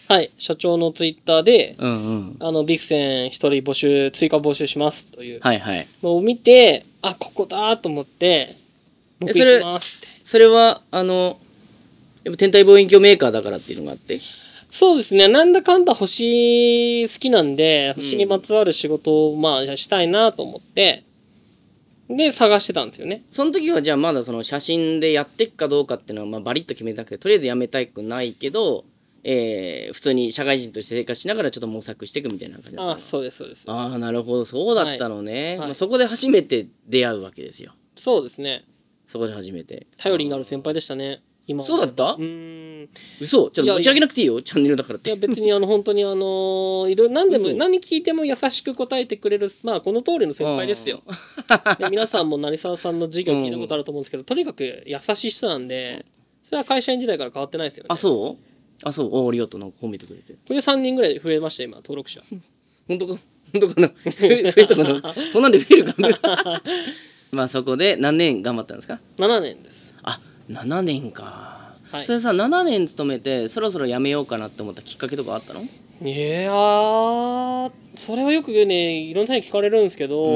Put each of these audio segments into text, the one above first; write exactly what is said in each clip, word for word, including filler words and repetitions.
はい、社長のツイッターで、 うんうん、 あのビクセンひとり募集追加募集しますというのを見て、 はいはい、 あ、ここだと思って僕行きますって。 それはあのやっぱ天体望遠鏡メーカーだからっていうのがあって。 そうですね、なんだかんだ星好きなんで星にまつわる仕事をまあしたいなと思ってで探してたんですよね。 その時はじゃあまだその写真でやっていくかどうかっていうのはまあバリッと決めなくて、とりあえずやめたくないけど、えー、普通に社会人として生活しながらちょっと模索していくみたいな感じだったの。 ああ、そうですそうです。 ああ、なるほど、そうだったのね、はいはい、 まあ、そこで初めて出会うわけですよ。 そうですね、 そこで初めて頼りになる先輩でしたね。今そうだった？ うーん、 嘘、ちょっと持ち上げなくていいよ、チャンネルだからって。 いや別にあの本当にあのいろいろ何でも何聞いても優しく答えてくれる、まあこの通りの先輩ですよ。で皆さんも成沢さんの授業聞いたことあると思うんですけど、とにかく優しい人なんで、それは会社員時代から変わってないですよね。 あ、そうあ、そう、おありがとう、なんか褒めてくれて。 これでさんにんぐらい増えました今登録者。 本当か本当かな増えたかなそんなんで増えるかなまあそこで何年頑張ったんですか？ ななねんです。 あ、ななねんか、はい、それさななねん勤めてそろそろ辞めようかなって思ったきっかけとかあったの？ いやー、それはよくねいろんな人に聞かれるんですけど、うん、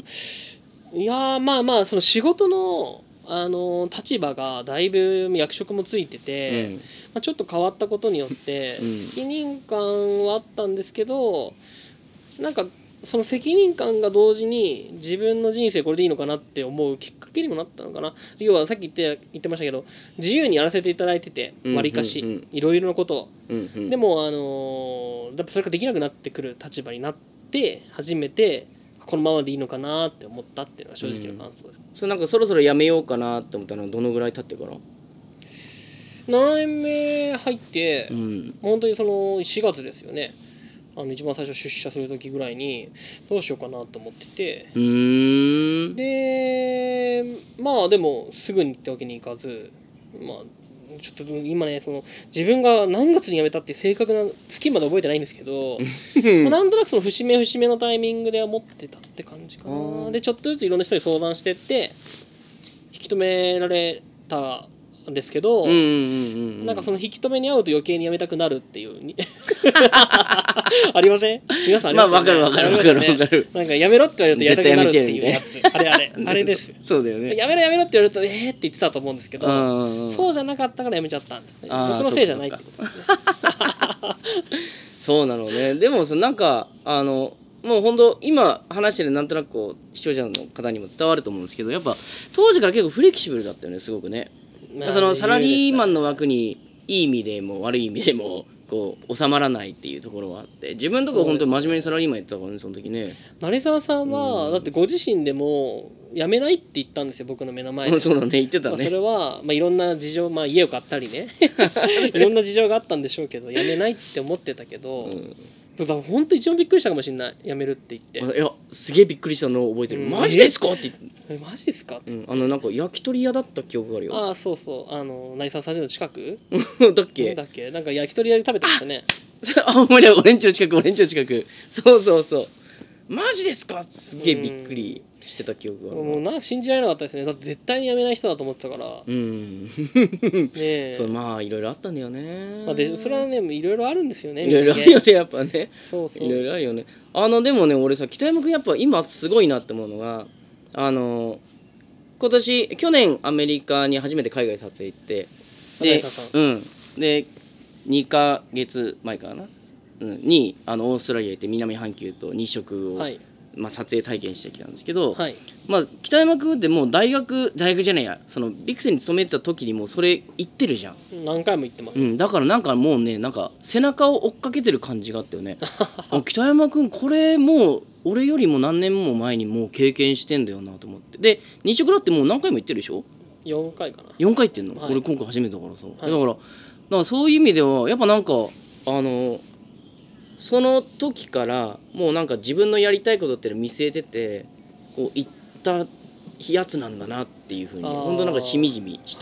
いやーまあまあその仕事のあの立場がだいぶ役職もついてて、うんまあ、ちょっと変わったことによって責任感はあったんですけど、なんかその責任感が同時に自分の人生これでいいのかなって思うきっかけにもなったのかな。要はさっき言って言ってましたけど、自由にやらせていただいててわりかしいろいろなことを、うんうん、でもあのやっぱそれができなくなってくる立場になって初めてこのままでいいのかなって思ったっていうのが正直な感想です。 うん、それなんかそろそろやめようかなって思ったのはどのぐらい経ってから？ ななねんめ入って、うん、本当にそのしがつですよね。あの一番最初出社する時ぐらいにどうしようかなと思ってて、うーんでまあでもすぐにってわけにいかず、まあちょっと今ねその自分が何月に辞めたっていう正確な月まで覚えてないんですけどまあなんとなくその節目節目のタイミングで思ってたって感じかな。でちょっとずついろんな人に相談してって引き止められたんですけど、なんかその引き止めに遭うと余計にやめたくなるっていうありません？皆さんありますよね。まあ分かる分かる分かる分かる。なんかやめろって言われるとやりたくなるっていうやつ。あれあれあれです。 そうだよね。 やめろやめろって言われるとえーって言ってたと思うんですけど、そうじゃなかったからやめちゃったんです。僕のせいじゃないってことですね。 そうなのね。でもなんかあのもう本当今話してるなんとなくこう視聴者の方にも伝わると思うんですけど、やっぱ当時から結構フレキシブルだったよね、すごくね。そのサラリーマンの枠にいい意味でも悪い意味でもこう収まらないっていうところはあって、自分のところ本当に真面目にサラリーマンやってたからね、その時ね。 成沢さんは、うん、だってご自身でも辞めないって言ったんですよ、僕の目の前で。 そうだね、言ってたね。 まあ、それは、まあ、いろんな事情、まあ、家を買ったりねいろんな事情があったんでしょうけど辞めないって思ってたけど、うんだから本当一番びっくりしたかもしれない、辞めるって言って。 いやすげえびっくりしたのを覚えてる、うん、マジですかって言ってえマジですかって、うん、 あのなんか焼き鳥屋だった記憶があるよ。 ああそうそう、あの成沢さんの近くだっけだっけ、なんか焼き鳥屋で食べてましたね。 あお前ら俺んちの近く俺んちの近くそうそうそうマジですかすげえびっくりしてた記憶がある。 もうなんか信じられなかったですね。だって絶対に辞めない人だと思ってたから。うんねえそうまあいろいろあったんだよね。 まあ、でそれはねいろいろあるんですよね。 いろいろあるよねやっぱね。 そうそういろいろあるよね。あのでもね俺さ北山君やっぱ今すごいなって思うのが、あの今年去年アメリカに初めて海外撮影行ってでうんでにかげつまえかな、うん、にあのオーストラリア行って南半球とに色を、はいまあ、撮影体験してきたんですけど、はいまあ、北山君ってもう大学大学じゃないやそのビクセンに勤めてた時にもうそれ言ってるじゃん。 何回も言ってます、 うん、だからなんかもうねなんか背中を追っかけてる感じがあったよね北山君これもう俺よりも何年も前にもう経験してんだよなと思って。でに色だってもう何回も言ってるでしょ。 よんかいかな。 よんかい言ってんの、はい、俺今回初めてだからさ、はい、だからだからそういう意味ではやっぱなんかあのその時からもうなんか自分のやりたいことっていうのを見据えててこういったやつなんだなっていうふうに本当なんかしみじみした、はい、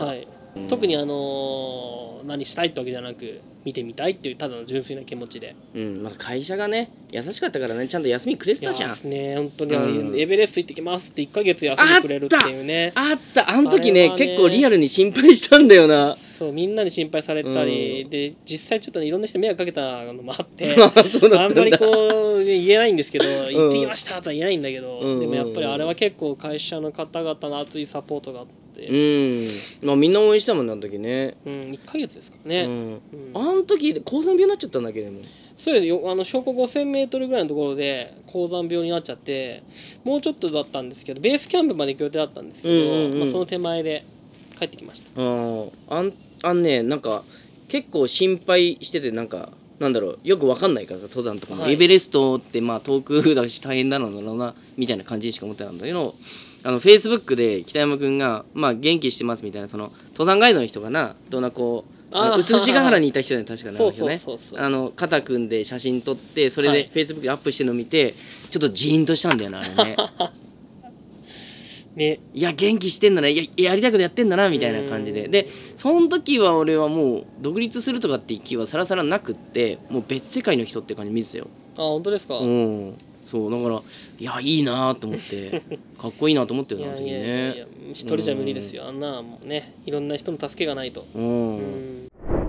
特にあのー何したいってわけじゃなく見てみたいっていうただの純粋な気持ちで。 うんまあ会社がね優しかったからねちゃんと休みくれたじゃん。 ですね本当に、 うん、 エベレスト行ってきますっていっかげつ休みくれるっていうね。 あったあの時 ね, ね結構リアルに心配したんだよな。 そうみんなに心配されたり、うん、で実際ちょっと、ね、いろんな人に迷惑かけたのもあってそうだったんだ。 あんまりこう言えないんですけど、うん、行ってきましたとは言えないんだけど、うん、でもやっぱりあれは結構会社の方々の熱いサポートがあって。 うんまあみんな応援したもんねあの時ね。 うんいっかげつですからね。うん、 あの時高山病になっちゃったんだけども。 そうですよあの標高ごせんメートルぐらいのところで高山病になっちゃってもうちょっとだったんですけどベースキャンプまで行く予定だったんですけど、うんうんうんまあ、その手前で帰ってきました。 ああんあんねなんか結構心配しててなんかなんだろうよく分かんないからさ登山とかも、はい、エベレストってまあ遠くだし大変なのだろうなみたいな感じにしか思ってたんだけどあのフェイスブックで北山くんが、まあ、元気してますみたいなその登山ガイドの人かなどんなこううつしが原にいた人に確かなんだけどねあの肩組んで写真撮ってそれでフェイスブックでアップしてるのを見てちょっとジーンとしたんだよなあれねねいや元気してんだな や, やりたいことやってんだなみたいな感じででその時は俺はもう独立するとかっていう気はさらさらなくってもう別世界の人って感じ見てたよ。 あ本当ですか。 うんそうだからいやいいなと思ってかっこいいなと思ってるな時にね。いやいやいや一人じゃ無理ですよ、うん、あんなもうねいろんな人の助けがないと。うん、うん、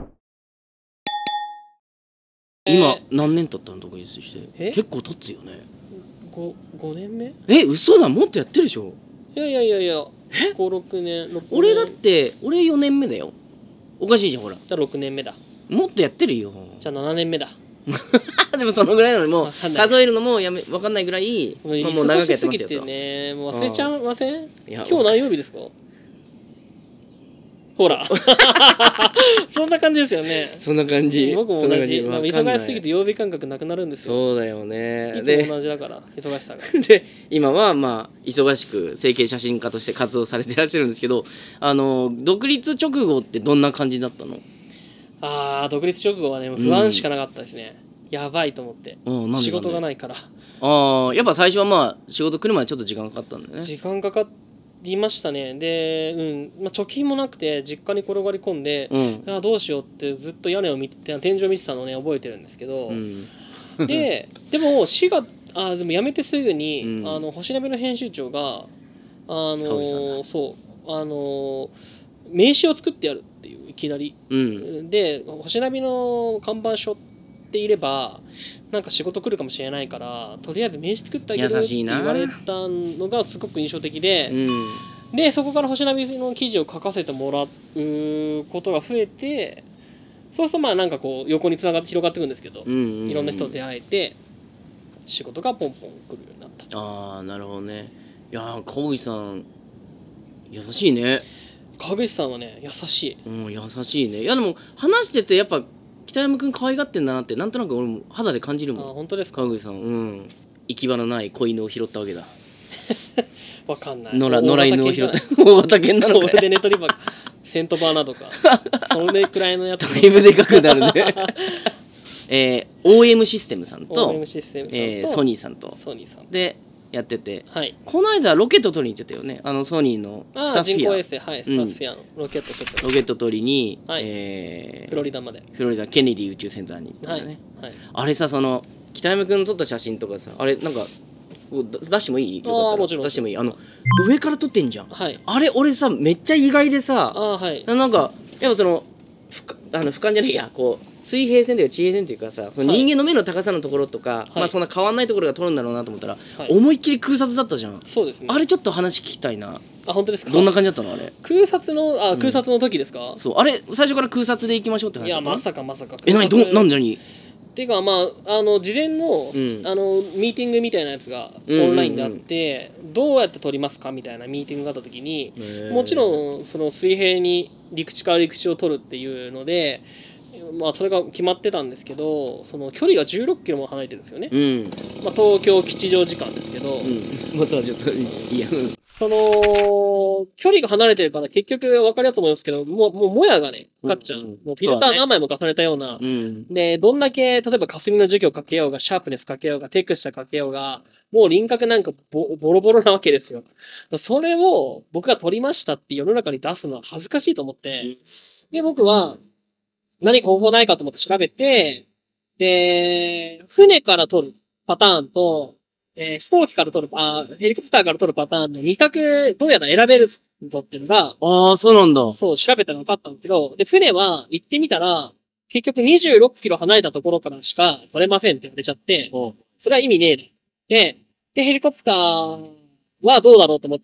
今何年経ったの独立して結構経つよね。 5, 5年目え嘘だもっとやってるでしょ。 いやいやいやいやごろくねんろくねん俺だって俺よねんめだよ。おかしいじゃんほら。 じゃあろくねんめだ。 もっとやってるよ。 じゃあななねんめだでもそのぐらいなのにもう数えるのもやめ分かんないぐらいもうもう長くやってますよと。 ねもう忘れちゃいません。今日何曜日ですか。ほらそんな感じですよね。 そんな感じ。 僕も同じ忙しすぎて曜日感覚なくなるんですよ。 そうだよね。 いつも同じだから忙しさがで今はまあ忙しく整形写真家として活動されてらっしゃるんですけどあの独立直後ってどんな感じだったの。 あー独立直後はね不安しかなかったですね、うん、やばいと思って、うん、なんでなんで仕事がないから。 ああやっぱ最初はまあ仕事来るまでちょっと時間かかったんだよね。 時間かかりましたね。で、うんまあ、貯金もなくて実家に転がり込んで、うん、あどうしようってずっと屋根を見て天井見てたのをね覚えてるんですけど、うん、ででもしがあでも辞めてすぐに、うん、あの星鍋の編集長があのそうあの名刺を作ってやるっていういきなり、うん、で星ナビの看板書っていればなんか仕事来るかもしれないからとりあえず名刺作ってあげるって言われたのがすごく印象的で、うん、でそこから星ナビの記事を書かせてもらうことが増えてそうするとまあなんかこう横につながって広がっていくんですけど、うんうんうん、いろんな人と出会えて仕事がポンポン来るようになったと。 ああなるほどね。いや川口さん優しいね。 川口さんはね優しい、 うん、優しいね。いやでも話しててやっぱ北山くん可愛がってんだなってなんとなく俺も肌で感じるもん。 あ本当ですか。 川口さんうん行き場のない子犬を拾ったわけだわかんない野良野良犬を拾った大型犬なのかよでネトリバーセントバーナードかそれくらいのやつだいぶでかくなるねえー、オーエム システムさんと、 オーエム システムさんと、 えー、ソニーさんとソニーさんでやってて、 はい、 この間ロケット取りに行ってたよね。あのソニーのスタスフィア人工衛星、はい、スタスフィアのロケット取ってロケット取りに、 はいえー、 フロリダまでフロリダケネディ宇宙センターに行ったんだね、はいはい、あれさその北山くんの撮った写真とかさあれなんか出してもいい？よかったらあもちろん出してもいい。あの上から撮ってんじゃん、 はい、 あれ俺さめっちゃ意外でさあ、はい、 なんかやっぱそのふかあの俯瞰じゃねえやこう水平線というか地平線というかさその人間の目の高さのところとか、はい、まあそんな変わんないところが撮るんだろうなと思ったら、はい、思いっきり空撮だったじゃん。 そうですね。 あれちょっと話聞きたいな。 あ本当ですか。 どんな感じだったのあれ。 空撮のあ空撮の時ですか、 うん、そうあれ最初から空撮で行きましょうって話だった。 いやまさかまさか。 え何どなんで何っていうかまああの事前の、うん、あのミーティングみたいなやつがオンラインであって、うんうんうん、どうやって撮りますかみたいなミーティングがあった時にもちろんその水平に陸地から陸地を撮るっていうのでまあそれが決まってたんですけど、その距離がじゅうろっキロも離れてるんですよね。 うん。 まあ東京吉祥寺間ですけど、 うん。またちょっといいや。 その距離が離れてるから結局分かりやすいと思いますけど、もうもうもやがねかかっちゃう。 うんうん、 もうフィルター何枚も重ねたような。 うん、 でどんだけ例えば霞の授業かけようがシャープネスかけようがテクスチャかけようが。もう輪郭なんかボボロボロなわけですよ。それを僕が撮りましたって世の中に出すのは恥ずかしいと思って、で、僕は何か方法ないかと思って調べて、で、船から撮るパターンと、えー飛行機から撮る、あ、ヘリコプターから撮るパターンのに択どうやら選べるのっていうのが、 ああ、そうなんだ。 そう、調べたら分かったんですけど、で、船は行ってみたら、結局にじゅうろっキロ離れたところからしか撮れませんって言われちゃって、それは意味ねえで。で、で、ヘリコプターはどうだろうと思って、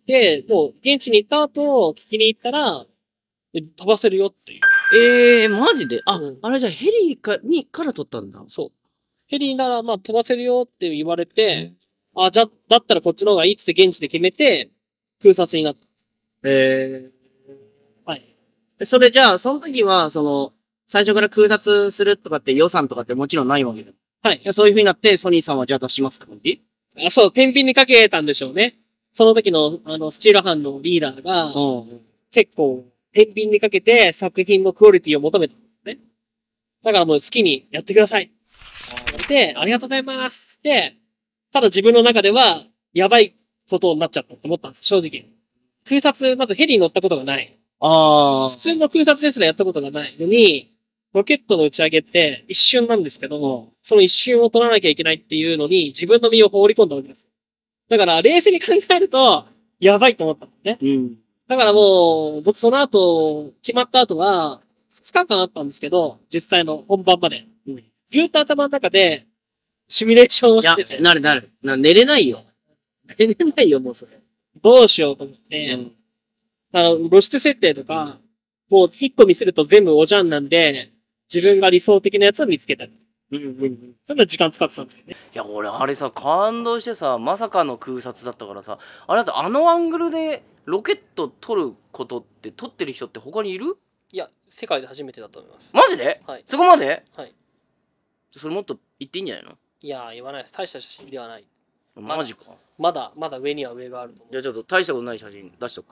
もう現地に行った後、聞きに行ったら、飛ばせるよっていう。 ええー、マジであ、 うん、 あれじゃあヘリかにから撮ったんだ。 そう。ヘリならまあ飛ばせるよって言われて、うん、あ、じゃ、だったらこっちの方がいいって現地で決めて、空撮になった。 へえー。はい。 それじゃあ、その時は、その、最初から空撮するとかって予算とかってもちろんないわけだ。 はい。 そういう風になって、ソニーさんはじゃあ出しますって感じ？ あ、そう、天秤にかけたんでしょうね。その時の、あの、スチール班のリーダーが、うん、結構、天秤にかけて作品のクオリティを求めたんですね。だからもう好きにやってください。で、ありがとうございます。で、ただ自分の中では、やばいことになっちゃったと思ったんです、正直。空撮、まずヘリに乗ったことがない。ああ。普通の空撮ですらやったことがないのに、ロケットの打ち上げって一瞬なんですけど、その一瞬を取らなきゃいけないっていうのに自分の身を放り込んだわけです。だから冷静に考えると、やばいと思ったんですね。うん。だからもう、僕その後、決まった後は、ふつかかんあったんですけど、実際の本番まで。うん。ぎゅーっと頭の中で、シミュレーションをしてて。 いや、なるなる。な、寝れないよ。 寝れないよ、もうそれ。どうしようと思って、うん、あの、露出設定とか、もう一個見せると全部おじゃんなんで、自分が理想的なやつを見つけた。うんうんうん。そんな時間使ってたんですよね。 いや、俺、あれさ、感動してさ、まさかの空撮だったからさ、あれだとあのアングルでロケット撮ることって、撮ってる人って他にいる？ いや、世界で初めてだと思います。 マジで？ はい。 そこまで？ はい。 それもっと言っていいんじゃないの？ いや、言わないです。大した写真ではない。 マジか。 まだ、まだ上には上があると思う。 じゃあちょっと大したことない写真出しとくから。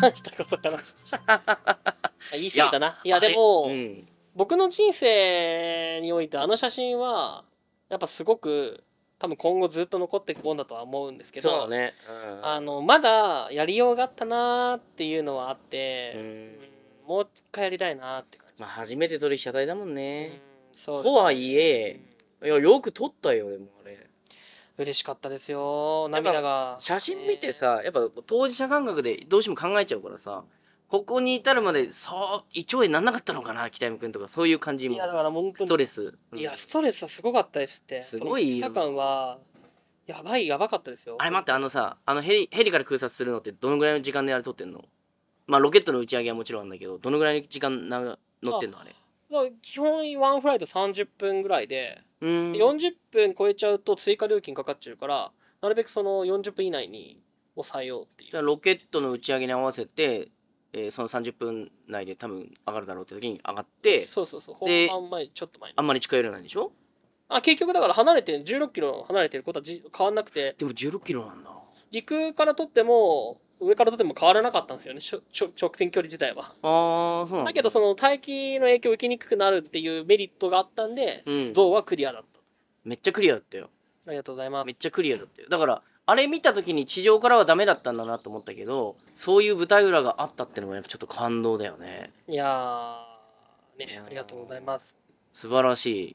大したことかな。言い過ぎたな。いや、でも、うん、僕の人生においてあの写真は、やっぱすごく、多分今後ずっと残っていくもんだとは思うんですけど、 そうだね。 うん、あの、まだやりようがあったなーっていうのはあって、うん、もう一回やりたいなーって感じ。 まあ、初めて撮る被写体だもんね。 うん、そう、 とはいえ、いや、よく撮ったよ、でもあれ。 嬉しかったですよ、涙が。 写真見てさ、やっぱ当事者感覚でどうしても考えちゃうからさ、ここに至るまでそう胃腸炎なんなかったのかな、北山君とかそういう感じも。 いやだから本当にストレス、 うん、いやストレスはすごかったですって。 すごいふつかかんはやばいやばかったですよ。 あれ待って、あのさ、あのヘリヘリから空撮するのってどのぐらいの時間であれ撮ってんの？まあロケットの打ち上げはもちろんなんだけど、どのぐらいの時間な乗ってんのあれ？ 基本ワンフライトさんじゅっぷんぐらいで、うん、よんじゅっぷん超えちゃうと追加料金かかっちゃうから、なるべくそのよんじゅっぷん以内に抑えようっていう。 じゃあロケットの打ち上げに合わせて、えー、そのさんじゅっぷん内で多分上がるだろうって時に上がって、 そうそうそう、 で本番前ちょっと前にあんまり近寄れないでしょ？ あ、結局だから離れてじゅうろっキロ離れてることはじ変わんなくて。 でもじゅうろっキロなんだ。 陸から撮っても上から撮っても変わらなかったんですよね、直線距離自体は。 ああ、そうなんだ。 だけどその大気の影響を受けにくくなるっていうメリットがあったんで、うん、像はクリアだった。 めっちゃクリアだったよ。 ありがとうございます。 めっちゃクリアだったよ。だからあれ見た時に地上からはダメだったんだなと思ったけど、そういう舞台裏があったってのもやっぱちょっと感動だよね。 いやーね、ありがとうございます。 素晴らしい。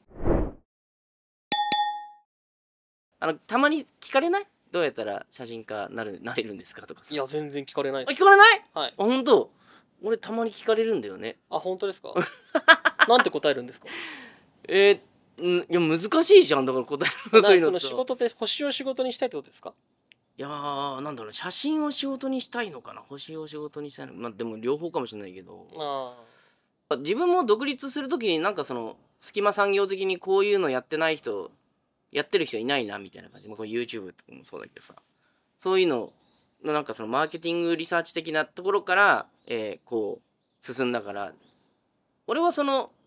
あのたまに聞かれない？どうやったら写真家なるなれるんですかとかさ。 いや全然聞かれないです。 あ、聞かれない？ はい。 あ、本当。俺たまに聞かれるんだよね。 あ、本当ですか？なんて答えるんですか？ えー、んいや難しいじゃん、だから答える。そういうの。 その仕事って星を仕事にしたいってことですか？ いやー、なんだろう、写真を仕事にしたいのかな、星を仕事にしたいの、まあでも両方かもしれないけど、あ自分も独立するときになんかその隙間産業的にこういうのやってない人やってる人いないなみたいな感じ、まあ、これ YouTube とかもそうだけどさ、そういうののなんかそのマーケティングリサーチ的なところから、えー、こう進んだから、俺はその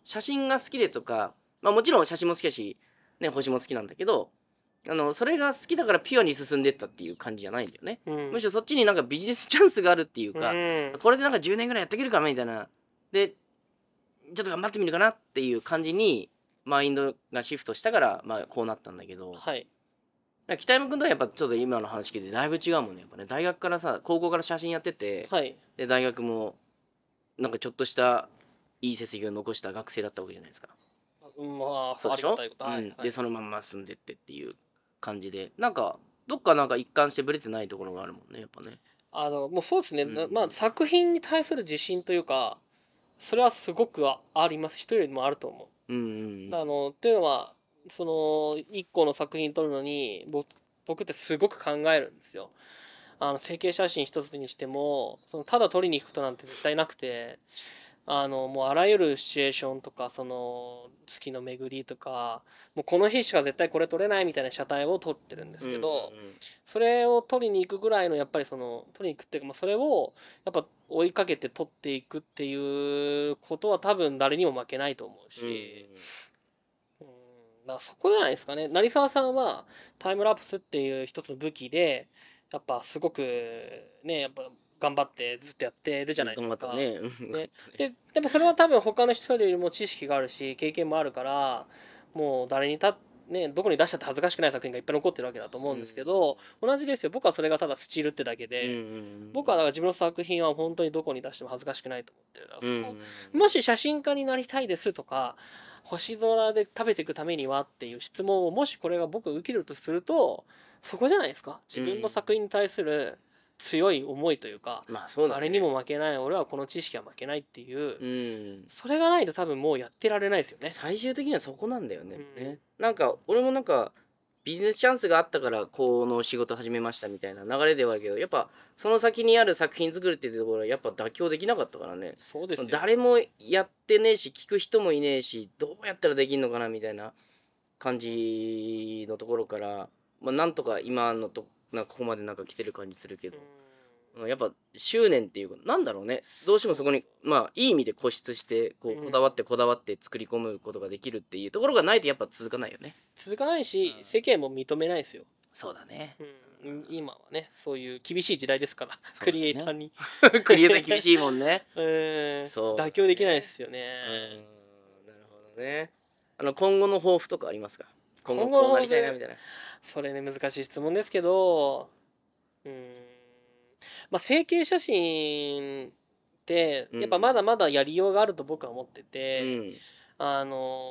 写真が好きでとか、まあ、もちろん写真も好きだし、ね、星も好きなんだけど、あのそれが好きだからピュアに進んでったっていう感じじゃないんだよね、うん、むしろそっちになんかビジネスチャンスがあるっていうか、うん、これでなんかじゅうねんぐらいやっていけるかなみたいなでちょっと頑張ってみるかなっていう感じにマインドがシフトしたから、まあ、こうなったんだけど、はい、北山君とはやっぱちょっと今の話聞いてだいぶ違うもんね。やっぱね、大学からさ、高校から写真やってて、はい、で大学もなんかちょっとしたいい成績を残した学生だったわけじゃないですか。まあそうでしょ、ありがたい、はい、うん、でそのまんま進んでってっていう感じで、なんかどっかなんか一貫してブレてないところがあるもんね、やっぱね。 あのもうそうですね、うん、まあ作品に対する自信というか、それはすごくあります。人よりもあると思う。うんうん、あのっていうのはそのいっこの作品撮るのに僕僕ってすごく考えるんですよ。あの整形写真一つにしてもそのただ撮りに行くことなんて絶対なくて、あのもうあらゆるシチュエーションとかその月の巡りとかもうこの日しか絶対これ撮れないみたいな車体を撮ってるんですけど、うんうん、それを撮りに行くぐらいのやっぱりその撮りに行くっていうか、まあ、それをやっぱ追いかけて撮っていくっていうことは多分誰にも負けないと思うし、うんうん、だからそこじゃないですかね。成沢さんはタイムラプスっていう一つの武器でやっぱすごくねやっぱ頑張ってずっとやってるじゃないですか。ねねででもそれは多分他の人よりも知識があるし経験もあるからもう誰にたねどこに出したって恥ずかしくない作品がいっぱい残ってるわけだと思うんですけど、うん、同じですよ。僕はそれがただスチールってだけで、うんうんうん、僕はだから自分の作品は本当にどこに出しても恥ずかしくないと思ってる。だからそこ、うんうん、もし写真家になりたいですとか星空で食べていくためにはっていう質問をもしこれが僕受けるとするとそこじゃないですか。自分の作品に対する強い思いというか、まあそうだね、誰にも負けない、俺はこの知識は負けないっていう、うん、それがないと多分もうやってられないですよね。 最終的にはそこなんだよね。うん、ねなんか俺もなんかビジネスチャンスがあったからこの仕事始めましたみたいな流れではあるけど、やっぱその先にある作品作るっていうところはやっぱ妥協できなかったからね。そうですよ。誰もやってねえし聞く人もいねえしどうやったらできんのかなみたいな感じのところから、まあ、なんとか今のとなんかここまでなんか来てる感じするけど、うん、やっぱ執念っていうかなんだろうね、どうしてもそこにまあいい意味で固執してこうこだわってこだわって作り込むことができるっていうところがないとやっぱ続かないよね。 続かないし、うん、世間も認めないですよ。 そうだね、 うん、今はねそういう厳しい時代ですから、ね、クリエイターにクリエイター厳しいもんねうん、そう妥協できないですよね。 うん、なるほどね。あの今後の抱負とかありますか？今後こうなりたいなみたいな。 それね難しい質問ですけど、うんまあ整形写真ってやっぱまだまだやりようがあると僕は思ってて、うん、あの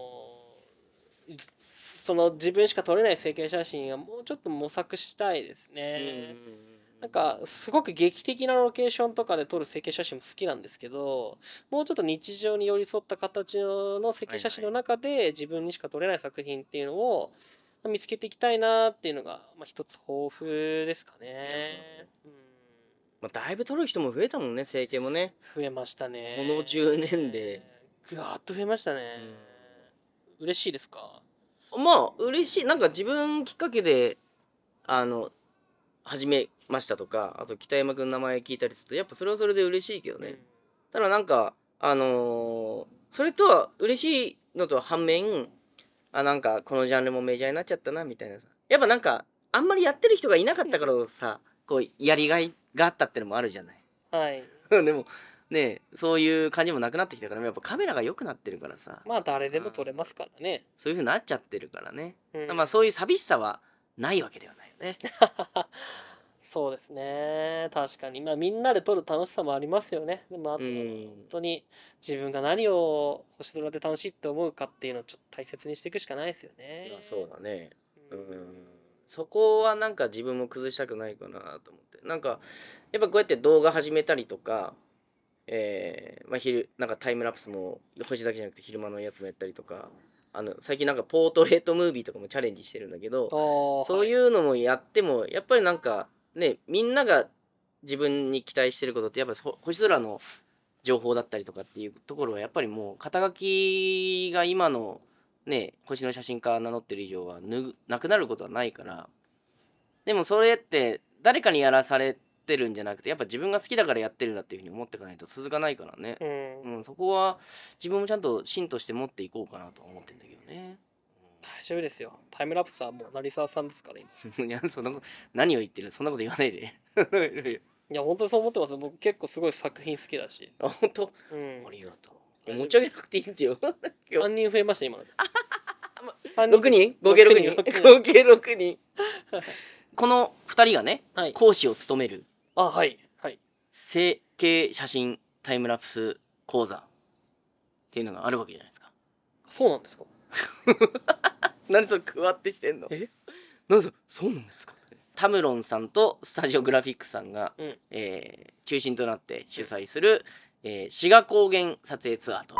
その自分しか撮れない整形写真はもうちょっと模索したいですね。うん、なんかすごく劇的なロケーションとかで撮る整形写真も好きなんですけど、もうちょっと日常に寄り添った形の整形写真の中で自分にしか撮れない作品っていうのを見つけていきたいなっていうのが、まあ、一つ抱負ですかね。うんまあ、だいぶ撮る人も増えたもんね、整形もね。 増えましたね。 このじゅうねんでぐわーっと増えましたね。うん、嬉しいですか？ まあ嬉しい。なんか自分きっかけであの始めましたとか、あと北山君の名前聞いたりするとやっぱそれはそれで嬉しいけどね。うん、ただなんかあのー、それとは嬉しいのとは反面、あなんかこのジャンルもメジャーになっちゃったなみたいなさ、やっぱなんかあんまりやってる人がいなかったからさ、こうやりがいがあったってのもあるじゃない。 はいでもねそういう感じもなくなってきたから、やっぱカメラが良くなってるからさ、 まあ誰でも撮れますからね。 そういう風になっちゃってるからね、うん、まあそういう寂しさはないわけではないよね。 そうですね、確かにまあみんなで撮る楽しさもありますよね。でもあとは本当に自分が何を星空で楽しいって思うかっていうのをちょっと大切にしていくしかないですよね。 いやそうだね、うん、そこはなんか自分も崩したくないかなと思って、なんかやっぱこうやって動画始めたりとか、えーまあ、昼なんかタイムラプスも星だけじゃなくて昼間のやつもやったりとか、あの最近なんかポートレートムービーとかもチャレンジしてるんだけど、そういうのもやってもやっぱりなんかね、みんなが自分に期待してることってやっぱり星空の情報だったりとかっていうところはやっぱりもう肩書きが今のね星の写真家名乗ってる以上はぬなくなることはないから。でもそれって誰かにやらされってるんじゃなくて、やっぱ自分が好きだからやってるんだっていうふうに思っていかないと続かないからね、 うん、 うん、そこは自分もちゃんと芯として持っていこうかなと思ってんだけどね。 大丈夫ですよ。タイムラプスはもう成沢さんですから今。 いやそんなこと何を言ってる、そんなこと言わないで。 いや本当にそう思ってます。僕結構すごい作品好きだし。 あ本当、 うん、 ありがとう。持ち上げなくていいんだよ。 さんにん増えました今。 ろくにん合計ろくにん合計ろくにんこのふたりがね、はい、講師を務めるあはいはい成形写真タイムラプス講座っていうのがあるわけじゃないですか。 そうなんですか。 何それくわってしてんの。え何それそうなんですか。タムロンさんとスタジオグラフィックさんが、うんえー、中心となって主催する、えー、志賀高原撮影ツアーと、はい、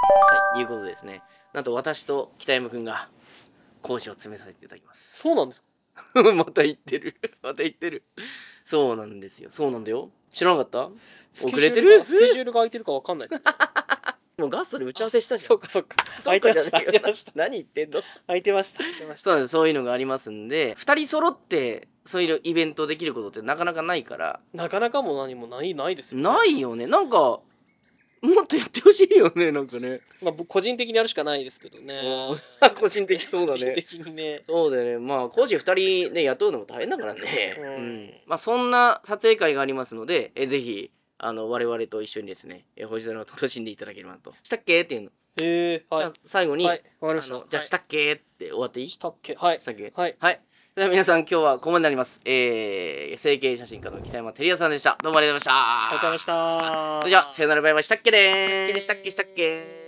いうことですね。なんと私と北山くんが講師を詰めさせていただきます。 そうなんですか。 また言ってるまた言ってる。そうなんですよ。そうなんだよ。知らなかった？遅れてる？ スケジュールが空いてるかわかんない。 もうガストで打ち合わせしたじゃん。 そうかそうか。空いてました。空いてました。 何言ってんの？ 空いてました。空いてました。 そうなんです。そういうのがありますんで、ふたり揃ってそういうイベントできることってなかなかないから。 なかなかも何もないないですよね。 ないよね。なんかもっとやってほしいよね、なんかね。 まあ個人的にやるしかないですけどね。 個人的そうだね。 個人的にね。 そうだよね。まあ講師ふたりね雇うのも大変だからね。うん。うん、まあそんな撮影会がありますので、えぜひあの我々と一緒にですね、え星空を楽しんでいただければなと。したっけっていうの。 へえ。はい。 最後に、 はい、わかりました。 じゃあしたっけって終わっていい？ したっけ。はい。 したっけ。 はい。 はい。では皆さん今日はここまでになります。えー、成形写真家の北山照也さんでした。どうもありがとうございました。 ありがとうございました。 それじゃあさよならバイバイ。したっけねー。したっけねしたっけしたっけ。